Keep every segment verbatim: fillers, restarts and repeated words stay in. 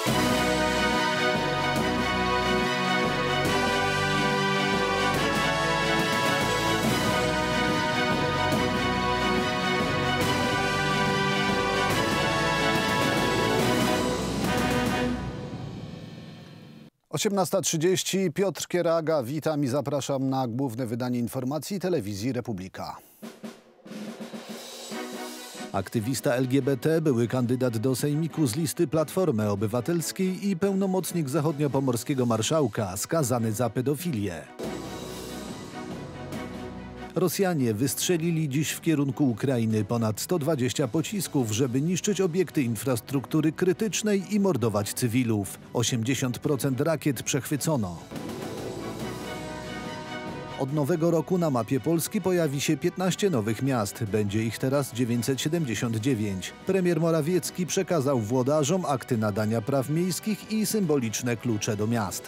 osiemnasta trzydzieści, Piotr Kieraga, witam i zapraszam na główne wydanie informacji Telewizji Republika. Aktywista L G B T, były kandydat do Sejmiku z listy Platformy Obywatelskiej i pełnomocnik zachodniopomorskiego marszałka skazany za pedofilię. Rosjanie wystrzelili dziś w kierunku Ukrainy ponad sto dwadzieścia pocisków, żeby niszczyć obiekty infrastruktury krytycznej i mordować cywilów. osiemdziesiąt procent rakiet przechwycono. Od nowego roku na mapie Polski pojawi się piętnaście nowych miast. Będzie ich teraz dziewięćset siedemdziesiąt dziewięć. Premier Morawiecki przekazał włodarzom akty nadania praw miejskich i symboliczne klucze do miast.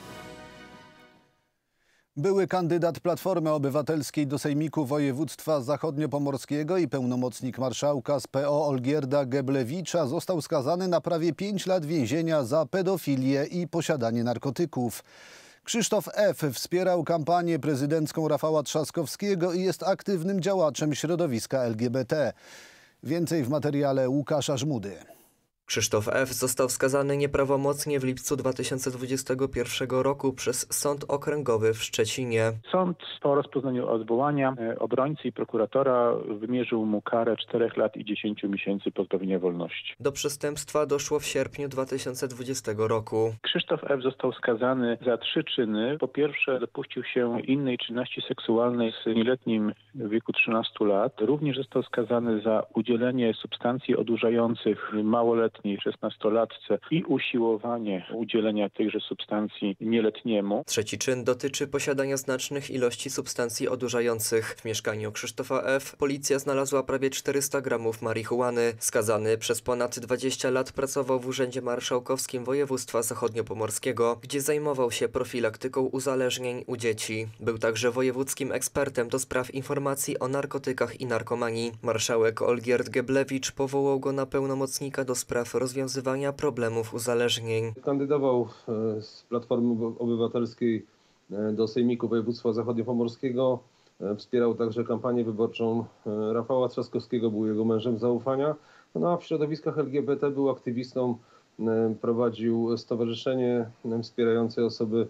Były kandydat Platformy Obywatelskiej do Sejmiku Województwa Zachodniopomorskiego i pełnomocnik marszałka z P O Olgierda Geblewicza został skazany na prawie pięć lat więzienia za pedofilię i posiadanie narkotyków. Krzysztof F. wspierał kampanię prezydencką Rafała Trzaskowskiego i jest aktywnym działaczem środowiska L G B T. Więcej w materiale Łukasza Żmudy. Krzysztof F. został skazany nieprawomocnie w lipcu dwa tysiące dwudziestego pierwszego roku przez Sąd Okręgowy w Szczecinie. Sąd po rozpoznaniu odwołania obrońcy i prokuratora wymierzył mu karę czterech lat i dziesięciu miesięcy pozbawienia wolności. Do przestępstwa doszło w sierpniu dwa tysiące dwudziestego roku. Krzysztof F. został skazany za trzy czyny. Po pierwsze, dopuścił się innej czynności seksualnej z nieletnim w wieku trzynastu lat. Również został skazany za udzielenie substancji odurzających małoletnim szesnastolatce i usiłowanie udzielenia tychże substancji nieletniemu. Trzeci czyn dotyczy posiadania znacznych ilości substancji odurzających. W mieszkaniu Krzysztofa F. policja znalazła prawie czterysta gramów marihuany. Skazany przez ponad dwadzieścia lat pracował w Urzędzie Marszałkowskim Województwa Zachodniopomorskiego, gdzie zajmował się profilaktyką uzależnień u dzieci. Był także wojewódzkim ekspertem do spraw informacji o narkotykach i narkomanii. Marszałek Olgierd Geblewicz powołał go na pełnomocnika do spraw rozwiązywania problemów uzależnień. Kandydował z Platformy Obywatelskiej do Sejmiku Województwa Zachodniopomorskiego. Wspierał także kampanię wyborczą Rafała Trzaskowskiego, był jego mężem zaufania. No a w środowiskach L G B T był aktywistą, prowadził stowarzyszenie wspierające osoby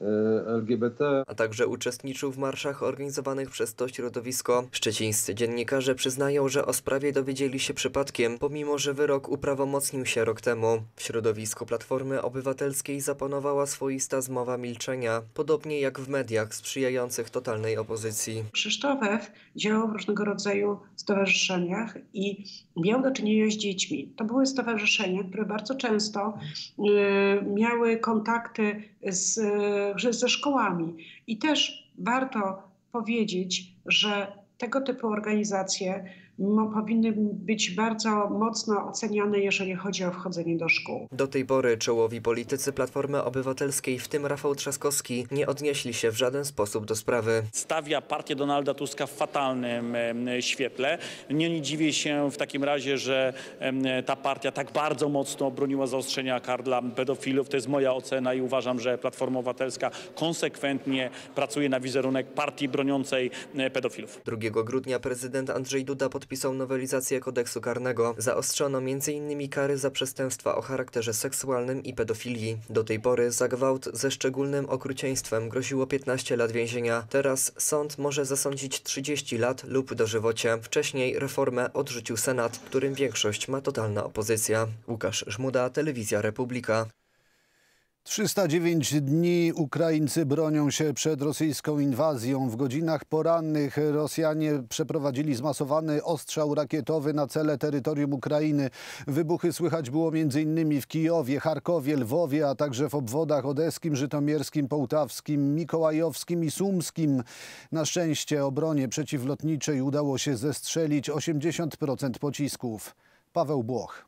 L G B T. A także uczestniczył w marszach organizowanych przez to środowisko. Szczecińscy dziennikarze przyznają, że o sprawie dowiedzieli się przypadkiem, pomimo że wyrok uprawomocnił się rok temu. W środowisku Platformy Obywatelskiej zapanowała swoista zmowa milczenia, podobnie jak w mediach sprzyjających totalnej opozycji. Krzysztof F. działał w różnego rodzaju stowarzyszeniach i miał do czynienia z dziećmi. To były stowarzyszenia, które bardzo często y, miały kontakty z ze szkołami. I też warto powiedzieć, że tego typu organizacje no, powinny być bardzo mocno oceniane, jeżeli chodzi o wchodzenie do szkół. Do tej pory czołowi politycy Platformy Obywatelskiej, w tym Rafał Trzaskowski, nie odnieśli się w żaden sposób do sprawy. Stawia partię Donalda Tuska w fatalnym świetle. Nie dziwię się w takim razie, że ta partia tak bardzo mocno broniła zaostrzenia kar dla pedofilów. To jest moja ocena i uważam, że Platforma Obywatelska konsekwentnie pracuje na wizerunek partii broniącej pedofilów. drugiego grudnia prezydent Andrzej Duda podpisał nowelizację kodeksu karnego. Zaostrzono między innymi kary za przestępstwa o charakterze seksualnym i pedofilii. Do tej pory za gwałt ze szczególnym okrucieństwem groziło piętnaście lat więzienia. Teraz sąd może zasądzić trzydzieści lat lub dożywocie. Wcześniej reformę odrzucił Senat, którym większość ma totalna opozycja. Łukasz Żmuda, Telewizja Republika. trzysta dziewięć dni Ukraińcy bronią się przed rosyjską inwazją. W godzinach porannych Rosjanie przeprowadzili zmasowany ostrzał rakietowy na cele terytorium Ukrainy. Wybuchy słychać było między innymi w Kijowie, Charkowie, Lwowie, a także w obwodach odeskim, żytomierskim, połtawskim, mikołajowskim i sumskim. Na szczęście obronie przeciwlotniczej udało się zestrzelić osiemdziesiąt procent pocisków. Paweł Błoch.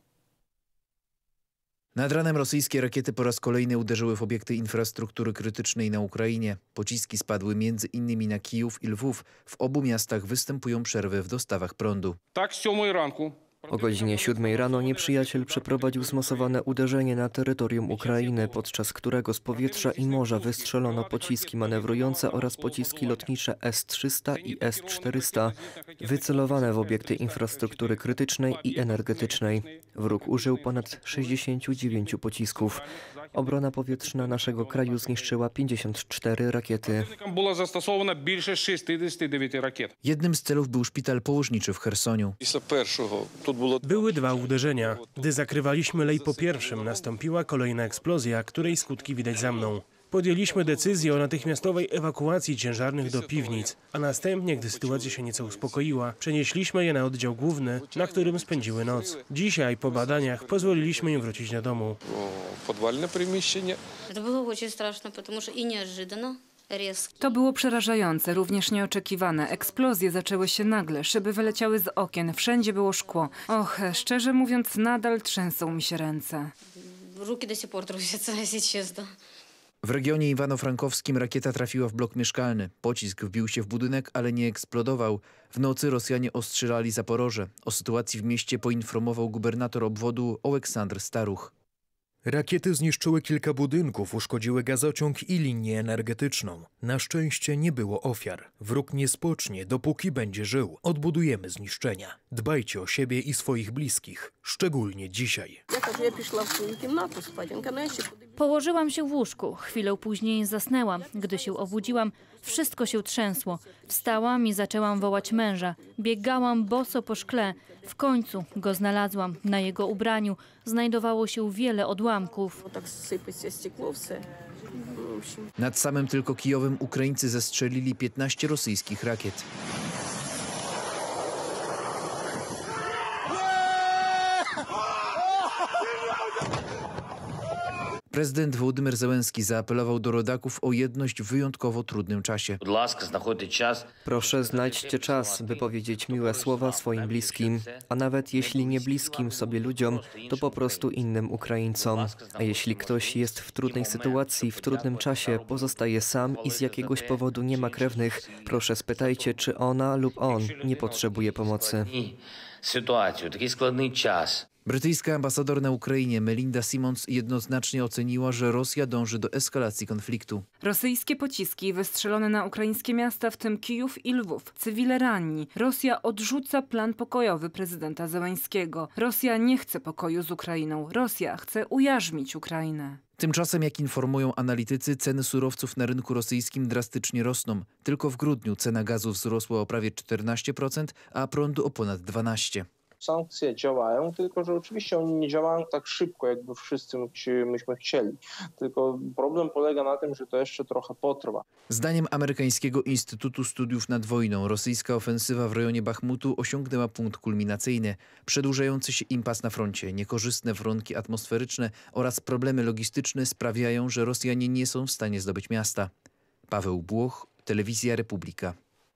Nad ranem rosyjskie rakiety po raz kolejny uderzyły w obiekty infrastruktury krytycznej na Ukrainie. Pociski spadły między innymi na Kijów i Lwów. W obu miastach występują przerwy w dostawach prądu. Tak, z siódmej ranku. O godzinie siódmej rano nieprzyjaciel przeprowadził zmasowane uderzenie na terytorium Ukrainy, podczas którego z powietrza i morza wystrzelono pociski manewrujące oraz pociski lotnicze S trzysta i S czterysta, wycelowane w obiekty infrastruktury krytycznej i energetycznej. Wróg użył ponad sześćdziesięciu dziewięciu pocisków. Obrona powietrzna naszego kraju zniszczyła pięćdziesiąt cztery rakiety. Було застосовано більше шістдесят дев'ять ракет. Jednym z celów był szpital położniczy w Chersoniu. Після першого тут було Były dwa uderzenia. Gdy zakrywaliśmy lej po pierwszym, nastąpiła kolejna eksplozja, której skutki widać za mną. Podjęliśmy decyzję o natychmiastowej ewakuacji ciężarnych do piwnic, a następnie, gdy sytuacja się nieco uspokoiła, przenieśliśmy je na oddział główny, na którym spędziły noc. Dzisiaj, po badaniach, pozwoliliśmy im wrócić do domu. підвальне приміщення. To było очень straszne, потому что и неожиданно. To było przerażające, również nieoczekiwane. Eksplozje zaczęły się nagle, szyby wyleciały z okien, wszędzie było szkło. Och, szczerze mówiąc, nadal trzęsą mi się ręce. Руки до сих пор трусятся, если честно. W regionie iwano-frankowskim rakieta trafiła w blok mieszkalny. Pocisk wbił się w budynek, ale nie eksplodował. W nocy Rosjanie ostrzelali Zaporoże. O sytuacji w mieście poinformował gubernator obwodu Oleksandr Staruch. Rakiety zniszczyły kilka budynków, uszkodziły gazociąg i linię energetyczną. Na szczęście nie było ofiar. Wróg nie spocznie, dopóki będzie żył. Odbudujemy zniszczenia. Dbajcie o siebie i swoich bliskich, szczególnie dzisiaj. Położyłam się w łóżku. Chwilę później zasnęłam. Gdy się obudziłam, wszystko się trzęsło. Wstałam i zaczęłam wołać męża. Biegałam boso po szkle. W końcu go znalazłam. Na jego ubraniu znajdowało się wiele odłamków. Nad samym tylko Kijowem Ukraińcy zestrzelili piętnaście rosyjskich rakiet. Prezydent Wołodymyr Zełenski zaapelował do rodaków o jedność w wyjątkowo trudnym czasie. Proszę, znajdźcie czas, by powiedzieć miłe słowa swoim bliskim, a nawet jeśli nie bliskim sobie ludziom, to po prostu innym Ukraińcom. A jeśli ktoś jest w trudnej sytuacji, w trudnym czasie, pozostaje sam i z jakiegoś powodu nie ma krewnych, proszę spytajcie, czy ona lub on nie potrzebuje pomocy. Sytuację, taki składny czas. Brytyjska ambasador na Ukrainie Melinda Simons jednoznacznie oceniła, że Rosja dąży do eskalacji konfliktu. Rosyjskie pociski wystrzelone na ukraińskie miasta, w tym Kijów i Lwów. Cywile ranni. Rosja odrzuca plan pokojowy prezydenta Zełańskiego. Rosja nie chce pokoju z Ukrainą. Rosja chce ujarzmić Ukrainę. Tymczasem, jak informują analitycy, ceny surowców na rynku rosyjskim drastycznie rosną. Tylko w grudniu cena gazu wzrosła o prawie czternaście procent, a prądu o ponad dwanaście procent. Sankcje działają, tylko że oczywiście oni nie działają tak szybko, jakby wszyscy myśmy chcieli. Tylko problem polega na tym, że to jeszcze trochę potrwa. Zdaniem amerykańskiego Instytutu Studiów nad Wojną rosyjska ofensywa w rejonie Bachmutu osiągnęła punkt kulminacyjny. Przedłużający się impas na froncie, niekorzystne warunki atmosferyczne oraz problemy logistyczne sprawiają, że Rosjanie nie są w stanie zdobyć miasta. Paweł Błoch, Telewizja Republika.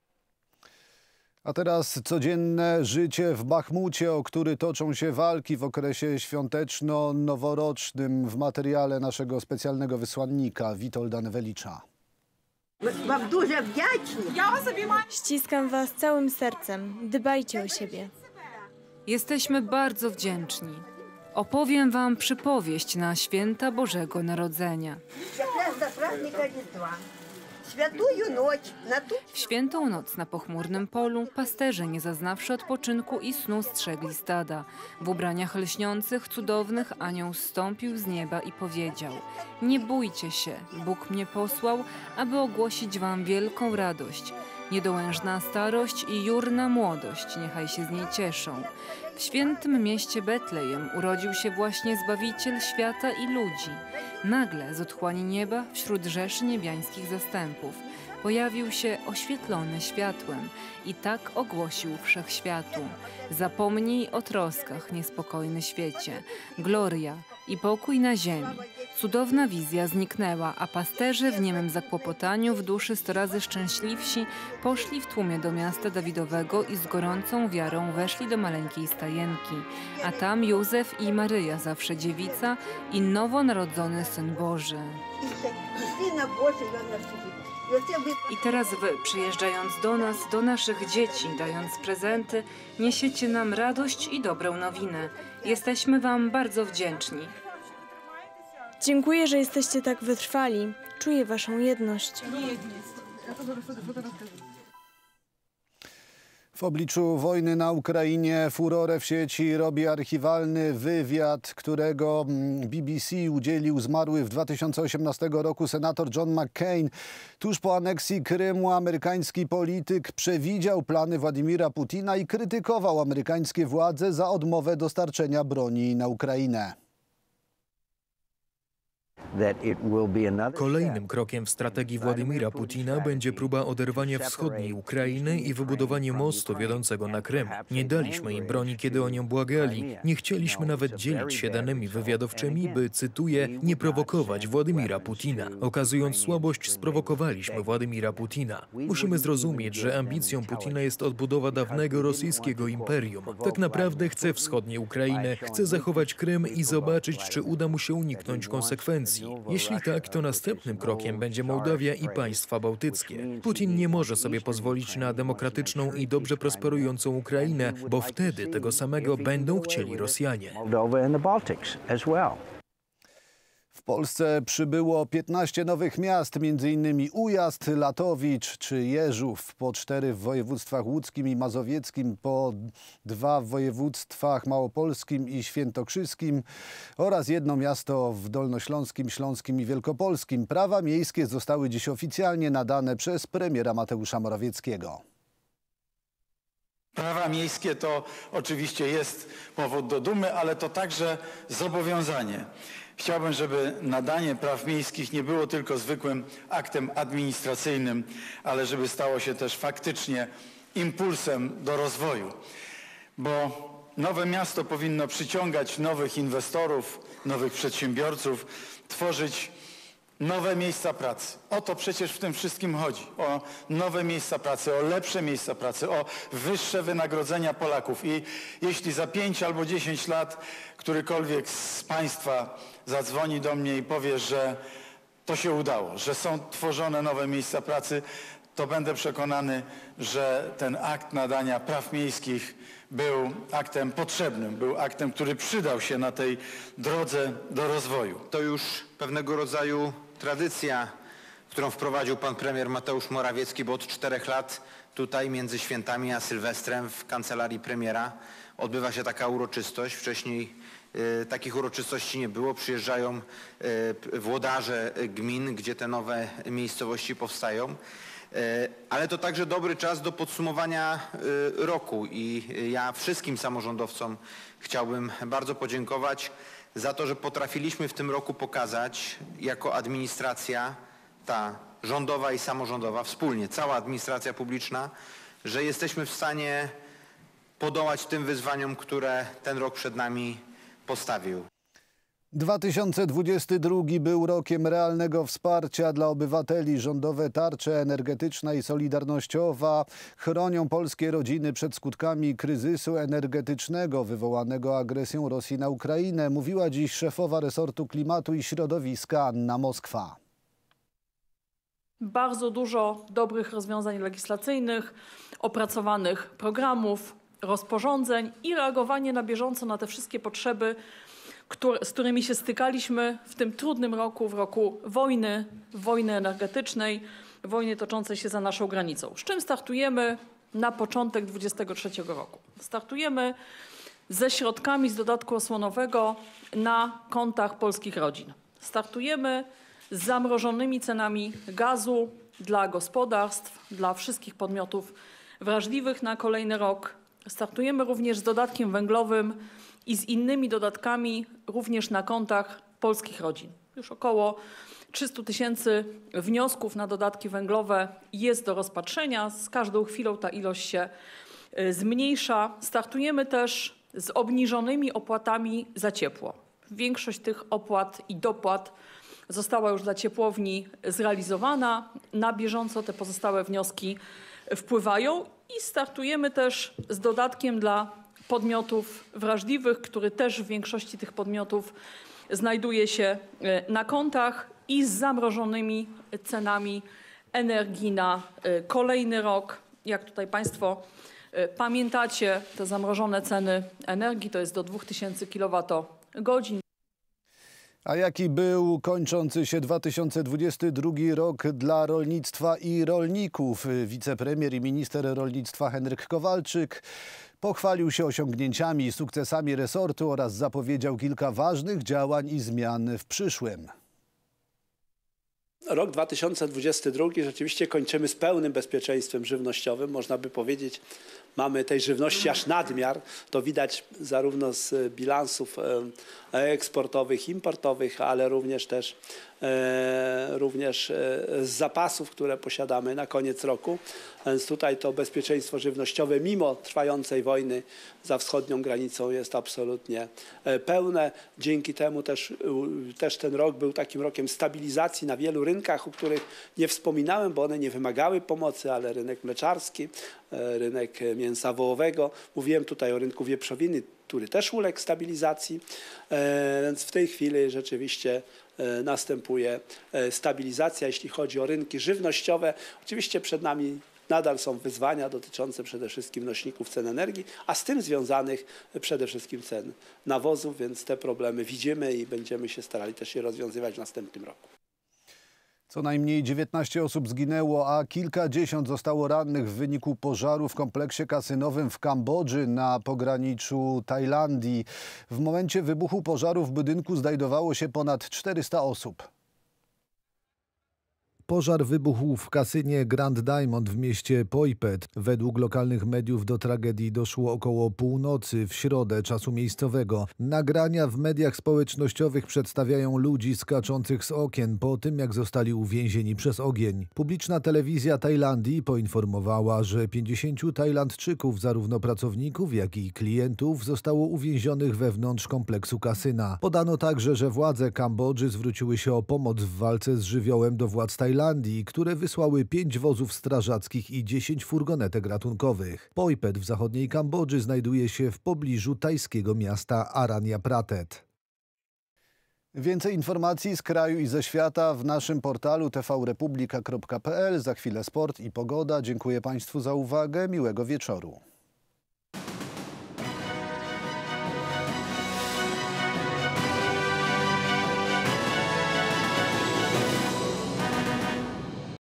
A teraz codzienne życie w Bachmucie, o który toczą się walki w okresie świąteczno-noworocznym, w materiale naszego specjalnego wysłannika Witolda Newelicza. Wam dużo wdzięczni. Ściskam was całym sercem. Dbajcie o siebie. Jesteśmy bardzo wdzięczni. Opowiem wam przypowieść na święta Bożego Narodzenia. W świętą noc na pochmurnym polu pasterze, nie zaznawszy odpoczynku i snu, strzegli stada. W ubraniach lśniących, cudownych anioł zstąpił z nieba i powiedział: nie bójcie się, Bóg mnie posłał, aby ogłosić wam wielką radość. Niedołężna starość i jurna młodość niechaj się z niej cieszą. W świętym mieście Betlejem urodził się właśnie Zbawiciel świata i ludzi. Nagle z otchłani nieba, wśród rzeszy niebiańskich zastępów, pojawił się oświetlony światłem i tak ogłosił wszechświatu: zapomnij o troskach, niespokojny świecie, gloria i pokój na ziemi. Cudowna wizja zniknęła, a pasterze w niemym zakłopotaniu, w duszy sto razy szczęśliwsi, poszli w tłumie do miasta Dawidowego i z gorącą wiarą weszli do maleńkiej stajenki. A tam Józef i Maryja, zawsze dziewica, i nowonarodzony Syn Boży. I teraz wy, przyjeżdżając do nas, do naszych dzieci, dając prezenty, niesiecie nam radość i dobrą nowinę. Jesteśmy wam bardzo wdzięczni. Dziękuję, że jesteście tak wytrwali. Czuję waszą jedność. W obliczu wojny na Ukrainie furorę w sieci robi archiwalny wywiad, którego B B C udzielił zmarły w dwa tysiące osiemnastego roku senator John McCain. Tuż po aneksji Krymu amerykański polityk przewidział plany Władimira Putina i krytykował amerykańskie władze za odmowę dostarczenia broni na Ukrainę. Kolejnym krokiem w strategii Władimira Putina będzie próba oderwania wschodniej Ukrainy i wybudowanie mostu wiodącego na Krym. Nie daliśmy im broni, kiedy o nią błagali. Nie chcieliśmy nawet dzielić się danymi wywiadowczymi, by, cytuję, nie prowokować Władimira Putina. Okazując słabość, sprowokowaliśmy Władimira Putina. Musimy zrozumieć, że ambicją Putina jest odbudowa dawnego rosyjskiego imperium. Tak naprawdę chce wschodniej Ukrainy, chce zachować Krym i zobaczyć, czy uda mu się uniknąć konsekwencji. Jeśli tak, to następnym krokiem będzie Mołdawia i państwa bałtyckie. Putin nie może sobie pozwolić na demokratyczną i dobrze prosperującą Ukrainę, bo wtedy tego samego będą chcieli Rosjanie. W Polsce przybyło piętnaście nowych miast, między innymi Ujazd, Latowicz czy Jeżów, po cztery w województwach łódzkim i mazowieckim, po dwa w województwach małopolskim i świętokrzyskim oraz jedno miasto w dolnośląskim, śląskim i wielkopolskim. Prawa miejskie zostały dziś oficjalnie nadane przez premiera Mateusza Morawieckiego. Prawa miejskie to oczywiście jest powód do dumy, ale to także zobowiązanie. Chciałbym, żeby nadanie praw miejskich nie było tylko zwykłym aktem administracyjnym, ale żeby stało się też faktycznie impulsem do rozwoju. Bo nowe miasto powinno przyciągać nowych inwestorów, nowych przedsiębiorców, tworzyć nowe miejsca pracy. O to przecież w tym wszystkim chodzi. O nowe miejsca pracy, o lepsze miejsca pracy, o wyższe wynagrodzenia Polaków. I jeśli za pięć albo dziesięć lat którykolwiek z Państwa zadzwoni do mnie i powie, że to się udało, że są tworzone nowe miejsca pracy, to będę przekonany, że ten akt nadania praw miejskich był aktem potrzebnym, był aktem, który przydał się na tej drodze do rozwoju. To już pewnego rodzaju tradycja, którą wprowadził pan premier Mateusz Morawiecki, bo od czterech lat tutaj między świętami a Sylwestrem w kancelarii premiera odbywa się taka uroczystość. Wcześniej y, takich uroczystości nie było. Przyjeżdżają y, włodarze gmin, gdzie te nowe miejscowości powstają. Ale to także dobry czas do podsumowania roku i ja wszystkim samorządowcom chciałbym bardzo podziękować za to, że potrafiliśmy w tym roku pokazać jako administracja, ta rządowa i samorządowa, wspólnie, cała administracja publiczna, że jesteśmy w stanie podołać tym wyzwaniom, które ten rok przed nami postawił. dwa tysiące dwudziesty drugi był rokiem realnego wsparcia dla obywateli. Rządowe tarcze energetyczna i solidarnościowa chronią polskie rodziny przed skutkami kryzysu energetycznego wywołanego agresją Rosji na Ukrainę, mówiła dziś szefowa resortu klimatu i środowiska Anna Moskwa. Bardzo dużo dobrych rozwiązań legislacyjnych, opracowanych programów, rozporządzeń i reagowanie na bieżąco na te wszystkie potrzeby, z którymi się stykaliśmy w tym trudnym roku, w roku wojny, wojny energetycznej, wojny toczącej się za naszą granicą. Z czym startujemy na początek dwudziestego trzeciego roku? Startujemy ze środkami z dodatku osłonowego na kontach polskich rodzin. Startujemy z zamrożonymi cenami gazu dla gospodarstw, dla wszystkich podmiotów wrażliwych na kolejny rok. Startujemy również z dodatkiem węglowym i z innymi dodatkami również na kontach polskich rodzin. Już około trzysta tysięcy wniosków na dodatki węglowe jest do rozpatrzenia. Z każdą chwilą ta ilość się zmniejsza. Startujemy też z obniżonymi opłatami za ciepło. Większość tych opłat i dopłat została już dla ciepłowni zrealizowana. Na bieżąco te pozostałe wnioski wpływają i startujemy też z dodatkiem dla podmiotów wrażliwych, który też w większości tych podmiotów znajduje się na kontach i z zamrożonymi cenami energii na kolejny rok. Jak tutaj Państwo pamiętacie, te zamrożone ceny energii to jest do dwóch tysięcy kilowatogodzin. A jaki był kończący się dwa tysiące dwudziesty drugi rok dla rolnictwa i rolników? Wicepremier i minister rolnictwa Henryk Kowalczyk pochwalił się osiągnięciami i sukcesami resortu oraz zapowiedział kilka ważnych działań i zmian w przyszłym. Rok dwa tysiące dwudziesty drugi rzeczywiście kończymy z pełnym bezpieczeństwem żywnościowym. Można by powiedzieć, mamy tej żywności aż nadmiar. To widać zarówno z bilansów eksportowych, importowych, ale również też e, również z zapasów, które posiadamy na koniec roku. Więc tutaj to bezpieczeństwo żywnościowe mimo trwającej wojny za wschodnią granicą jest absolutnie pełne. Dzięki temu też, też ten rok był takim rokiem stabilizacji na wielu rynkach, o których nie wspominałem, bo one nie wymagały pomocy, ale rynek mleczarski, rynek mięsa wołowego. Mówiłem tutaj o rynku wieprzowiny, który też uległ stabilizacji, więc w tej chwili rzeczywiście następuje stabilizacja, jeśli chodzi o rynki żywnościowe. Oczywiście przed nami nadal są wyzwania dotyczące przede wszystkim nośników cen energii, a z tym związanych przede wszystkim cen nawozów, więc te problemy widzimy i będziemy się starali też je rozwiązywać w następnym roku. Co najmniej dziewiętnaście osób zginęło, a kilkadziesiąt zostało rannych w wyniku pożaru w kompleksie kasynowym w Kambodży na pograniczu Tajlandii. W momencie wybuchu pożaru w budynku znajdowało się ponad czterysta osób. Pożar wybuchł w kasynie Grand Diamond w mieście Poipet. Według lokalnych mediów do tragedii doszło około północy w środę czasu miejscowego. Nagrania w mediach społecznościowych przedstawiają ludzi skaczących z okien po tym, jak zostali uwięzieni przez ogień. Publiczna telewizja Tajlandii poinformowała, że pięćdziesięciu Tajlandczyków, zarówno pracowników, jak i klientów, zostało uwięzionych wewnątrz kompleksu kasyna. Podano także, że władze Kambodży zwróciły się o pomoc w walce z żywiołem do władz Tajlandii, które wysłały pięć wozów strażackich i dziesięć furgonetek ratunkowych. Poipet w zachodniej Kambodży znajduje się w pobliżu tajskiego miasta Aranya Pratet. Więcej informacji z kraju i ze świata w naszym portalu t v republika kropka p l. Za chwilę sport i pogoda. Dziękuję Państwu za uwagę. Miłego wieczoru.